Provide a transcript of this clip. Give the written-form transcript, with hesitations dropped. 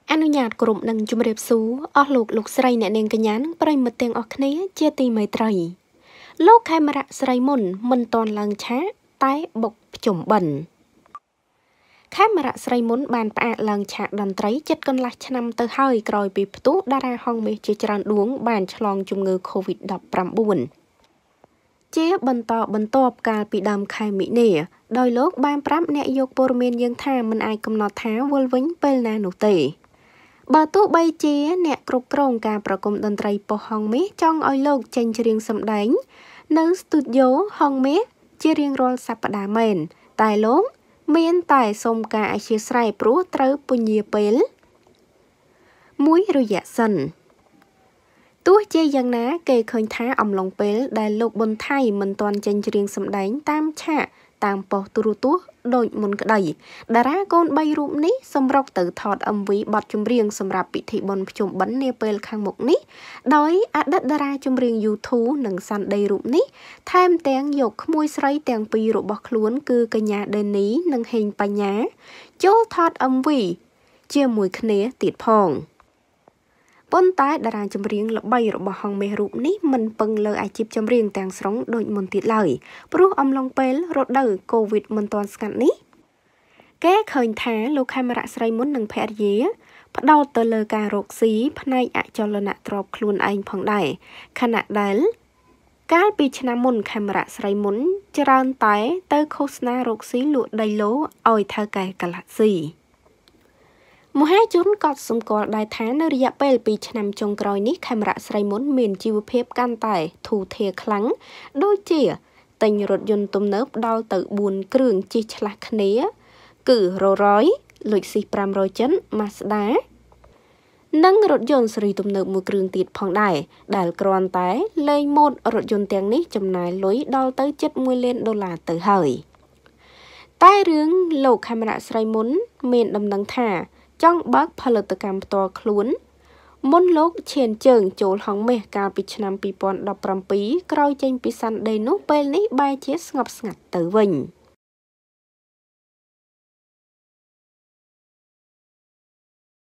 អនុញ្ញាតគ្រប់នឹងជំរាបសួរអស់លោកស្រីអ្នកនាងកញ្ញានិងប្រិយមិត្តទាំងអស់គ្នាជាទីមេត្រីលោកខេមរៈស្រីមុនមិនតន់ឡើងឆាកតែបុកភ្ជុំបិណ្ឌខេមរៈស្រីមុនបានផ្អាកឡើងឆាកតន្ត្រីជិតកន្លះឆ្នាំទៅហើយក្រោយពីផ្ទុះតារាហង្សមាសជាច្រើនដួងបានឆ្លងជំងឺ COVID-19 ជាបន្តបន្ទាប់កាលពីដើមខែមិនិនាដោយលោកបានប្រាប់អ្នកយកព័ត៌មានយើងថាមិនអាចកំណត់ថាវិលវិញពេលណានោះទេបើទោះបីជាអ្នកគ្រប់គ្រងការប្រគំតន្ត្រីប៉ុស្តិ៍ហង្សមាសចង់ឲ្យលោកចេញច្រៀងសម្ដែងនៅស្ទូឌីយោហង្សមាសជារៀងរាល់សប្តាហ៍មែនតែលោកមានតែសុំការអធ្យាស្រ័យព្រោះត្រូវពញាពេលមួយរយៈសិនទោះជាយ៉ាងណាគេឃើញថាអំឡុងពេលដែលលោកប៊ុនថៃមិនទាន់ចេញច្រៀងសម្ដែងតាមឆាកតាមប៉ុស្តិ៍ទូរទស្សន៍ដូចមុនក្តីតារាកូន3រូបនេះសម្រុកទៅថត MV បទចម្រៀងសម្រាប់ពិធីបុណ្យភ្ជុំបិណ្ឌនាពេលខាងមុខនេះដោយអតីតតារាចម្រៀង YouTube និង Sunday រូបនេះថែមទាំងយកក្មួយស្រីទាំងពីររបស់ខ្លួនគឺកញ្ញាដេនីនិងហេងបញ្ញាចូលថត MV ជាមួយគ្នាទៀតផងប៉ុន្តែតារាចម្រៀងល្បីរបស់ហង្សមាសរូបនេះមិនពឹងលើអាជីពចម្រៀងទាំងស្រុងដូចមុនទៀតឡើយព្រោះអំឡុងពេលរដូវកូវីដមិនទាន់ស្ងាត់នេះគេឃើញថាលោកខេមរៈស្រីមុននិងភរិយាផ្ដោតទៅលើការរកស៊ីផ្នែកអចលនទ្រព្យខ្លួនឯងផងដែរខណៈដែលកាលពីឆ្នាំមុនខេមរៈស្រីមុនច្រើនតែទៅឃោសនារកស៊ីលក់ដីឡូឲ្យថៅកែកាឡាស៊ីមហាជនកត់សម្គាល់ដែរថានៅរយៈពេល2ឆ្នាំចុងក្រោយនេះខេមរៈស្រីមុនមានជីវភាពកាន់តែធូរធារខ្លាំងដូចជាទិញរថយន្តទំនើបដល់ទៅ4គ្រឿងជិះឆ្លាស់គ្នាគឺ Rolls-Royce លុចស៊ី500ចិន Mazda និងរថយន្តស៊េរីទំនើបមួយគ្រឿងទៀតផងដែរដែលគ្រាន់តែលេងម៉ូដរថយន្តទាំងនេះចំណាយលុយដល់ទៅជិត$1 លានទៅហើយតែរឿងលោកខេមរៈស្រីមុនមានដំណឹងថាចង់បើកផលិតកម្មផ្ទាល់ខ្លួនមុនលោកឈានជើងចូលហង្សមាសកាលពីឆ្នាំ2017ក្រោយចេញពី Sunday នោះពេលនេះបែរជាស្ងប់ស្ងាត់ទៅវិញ